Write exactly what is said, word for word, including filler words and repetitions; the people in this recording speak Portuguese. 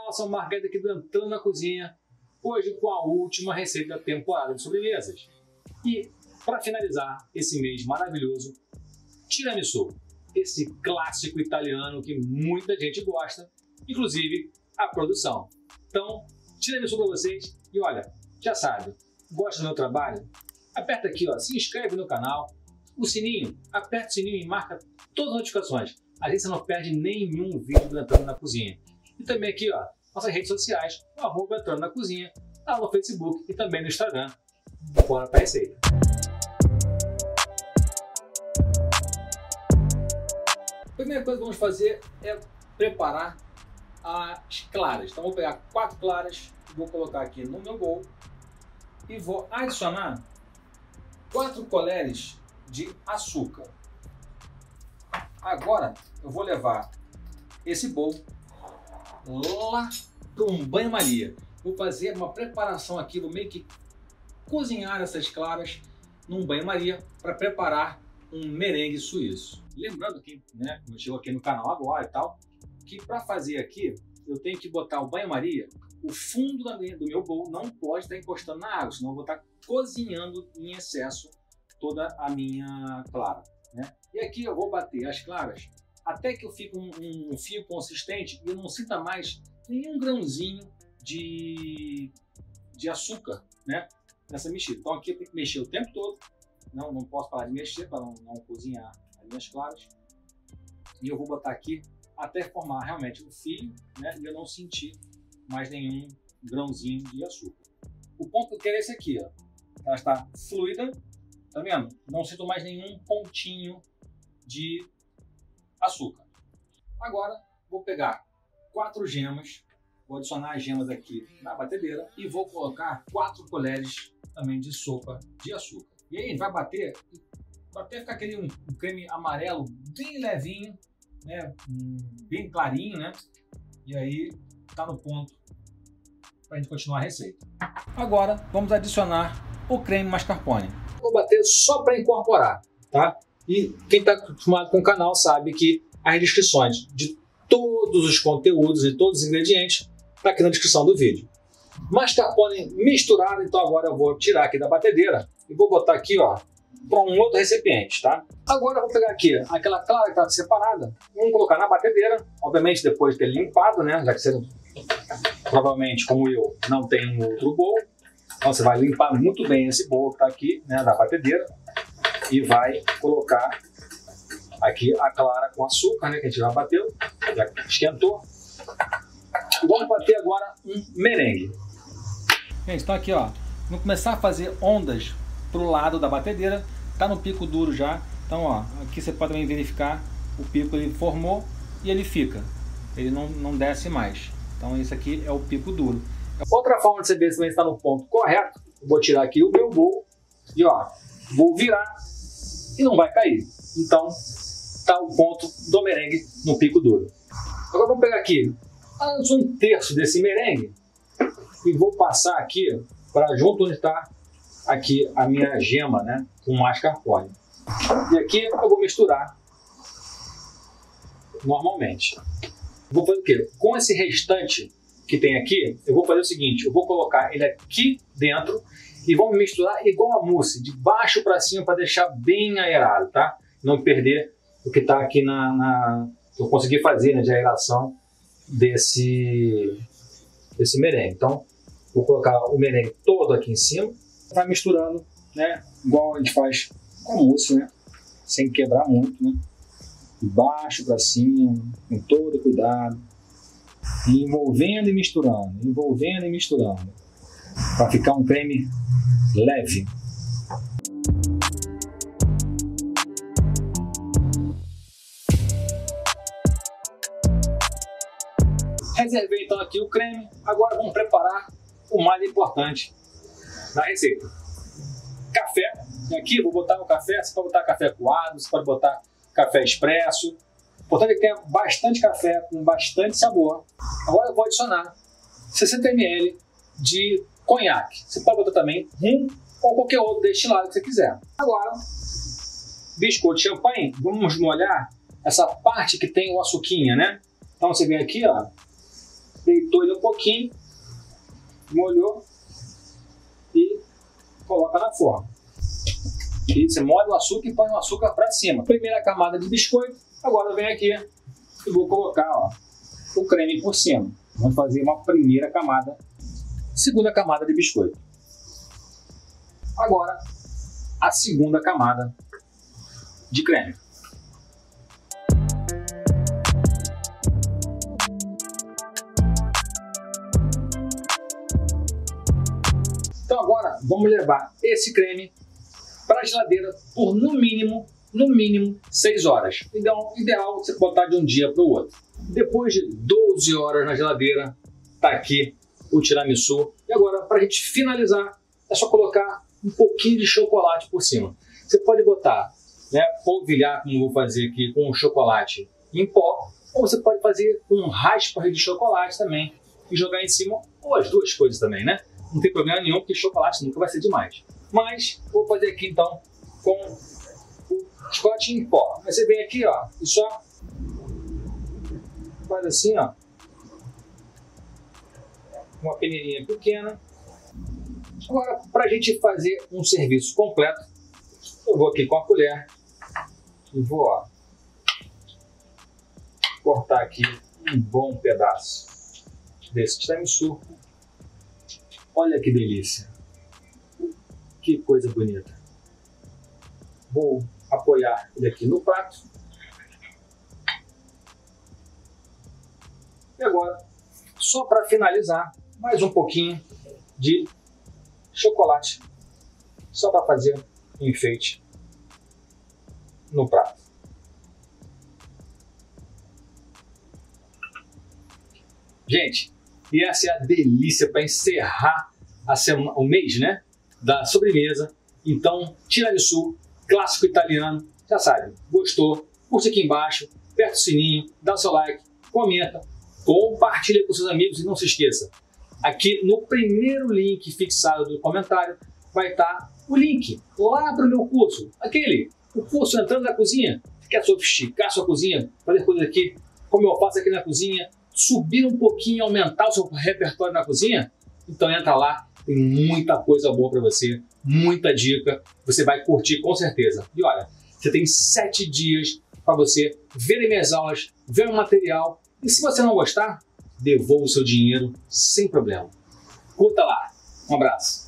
nossa marquete aqui do Entrando na Cozinha, hoje com a última receita da temporada de sobremesas. E para finalizar esse mês maravilhoso, tiramisu, esse clássico italiano que muita gente gosta, inclusive a produção. Então, tiramisu para vocês e olha, já sabe, gosta do meu trabalho? Aperta aqui, ó, se inscreve no canal, o sininho, aperta o sininho e marca todas as notificações. Assim você não perde nenhum vídeo do Entrando na Cozinha. E também aqui, ó, nossas redes sociais, o arroba Entrando na Cozinha, lá no Facebook e também no Instagram. Bora para a receita. A primeira coisa que vamos fazer é preparar as claras. Então vou pegar quatro claras, vou colocar aqui no meu bowl e vou adicionar quatro colheres de açúcar. Agora eu vou levar esse bowl lá para um banho-maria. Vou fazer uma preparação aqui, vou meio que cozinhar essas claras num banho-maria para preparar um merengue suíço. Lembrando que, né, como chegou aqui no canal agora e tal, que para fazer aqui eu tenho que botar o banho-maria, o fundo da minha, do meu bowl não pode estar encostando na água, senão eu vou estar cozinhando em excesso toda a minha clara, né? E aqui eu vou bater as claras até que eu fique um, um fio consistente e eu não sinta mais nenhum grãozinho de, de açúcar, né, nessa mexida. Então aqui eu tenho que mexer o tempo todo, não, não posso parar de mexer para não, não cozinhar as minhas claras. E eu vou botar aqui até formar realmente um fio, né, e eu não sentir mais nenhum grãozinho de açúcar. O ponto que eu quero é esse aqui, ó. Ela está fluida, tá vendo? Não sinto mais nenhum pontinho de açúcar. Agora vou pegar quatro gemas, vou adicionar as gemas aqui na batedeira e vou colocar quatro colheres também de sopa de açúcar. E aí a gente vai bater até ficar aquele um, um creme amarelo bem levinho, né, um, bem clarinho, né? E aí tá no ponto para a gente continuar a receita. Agora vamos adicionar o creme mascarpone. Vou bater só para incorporar, tá? E quem está acostumado com o canal sabe que as descrições de todos os conteúdos e todos os ingredientes está aqui na descrição do vídeo. Mascarpone misturado, então agora eu vou tirar aqui da batedeira e vou botar aqui, ó, para um outro recipiente, tá? Agora eu vou pegar aqui aquela clara que está separada, vamos colocar na batedeira, obviamente depois de ter limpado, né? Já que você provavelmente, como eu, não tem um outro bowl, então você vai limpar muito bem esse bowl que está aqui, né, da batedeira. E vai colocar aqui a clara com açúcar, né, que a gente já bateu, já esquentou. E vamos bater agora um merengue. Gente, então aqui, ó, vamos começar a fazer ondas para o lado da batedeira. Tá no pico duro já. Então, ó, aqui você pode também verificar o pico, ele formou e ele fica. Ele não, não desce mais. Então isso aqui é o pico duro. Outra forma de você ver se está no ponto correto, eu vou tirar aqui o meu bowl e, ó, vou virar e não vai cair. Então está o ponto do merengue no pico duro. Agora vamos pegar aqui um terço desse merengue e vou passar aqui para junto onde está aqui a minha gema, né, com mascarpone. E aqui eu vou misturar normalmente. Vou fazer o quê? Com esse restante que tem aqui, eu vou fazer o seguinte, eu vou colocar ele aqui dentro e vamos misturar igual a mousse, de baixo para cima para deixar bem aerado, tá? Não perder o que está aqui na, na... eu consegui fazer, né, de aeração desse, desse merengue. Então, vou colocar o merengue todo aqui em cima, vai misturando, né, igual a gente faz com a mousse, né, sem quebrar muito, né? De baixo para cima, com todo cuidado, envolvendo e misturando, envolvendo e misturando, para ficar um creme leve. Reservei então aqui o creme, agora vamos preparar o mais importante da receita. Café, e aqui eu vou botar o café, você pode botar café coado, você pode botar café expresso. O importante é que tenha bastante café, com bastante sabor. Agora eu vou adicionar sessenta mililitros de conhaque. Você pode botar também rum ou qualquer outro destilado que você quiser. Agora, biscoito de champanhe, vamos molhar essa parte que tem o açuquinha, né? Então você vem aqui, ó, deitou ele um pouquinho, molhou e coloca na forma. E você molha o açúcar e põe o açúcar para cima. Primeira camada de biscoito. Agora eu venho aqui e vou colocar, ó, o creme por cima. Vamos fazer uma primeira camada, segunda camada de biscoito. Agora a segunda camada de creme. Então agora vamos levar esse creme para a geladeira por no mínimo, no mínimo seis horas. Então, ideal você botar de um dia para o outro. Depois de doze horas na geladeira, tá aqui o tiramisu. E agora, para a gente finalizar, é só colocar um pouquinho de chocolate por cima. Você pode botar, né, polvilhar, como eu vou fazer aqui, com chocolate em pó, ou você pode fazer um raspa de chocolate também e jogar em cima, ou as duas coisas também, né? Não tem problema nenhum, porque chocolate nunca vai ser demais. Mas vou fazer aqui então com o chocolate em pó. Aí você vem aqui, ó, e só faz assim, ó, uma peneirinha pequena. Agora, para a gente fazer um serviço completo, eu vou aqui com a colher e vou, ó, cortar aqui um bom pedaço desse tiramisu. Olha que delícia! Que coisa bonita! Vou apoiar ele aqui no prato. E agora, só para finalizar, mais um pouquinho de chocolate, só para fazer um enfeite no prato. Gente, e essa é a delícia para encerrar a semana, o mês, né, da sobremesa. Então, tiramisu, clássico italiano, já sabe, gostou? Curte aqui embaixo, aperta o sininho, dá o seu like, comenta, compartilha com seus amigos e não se esqueça, aqui no primeiro link fixado do comentário vai estar o link lá para o meu curso, aquele, o curso Entrando na Cozinha. Você quer sofisticar sua cozinha, fazer coisas aqui como eu faço aqui na cozinha, subir um pouquinho, aumentar o seu repertório na cozinha? Então entra lá, tem muita coisa boa para você, muita dica, você vai curtir com certeza. E olha, você tem sete dias para você ver minhas aulas, ver o material, e se você não gostar, devolva o seu dinheiro sem problema. Curta lá. Um abraço.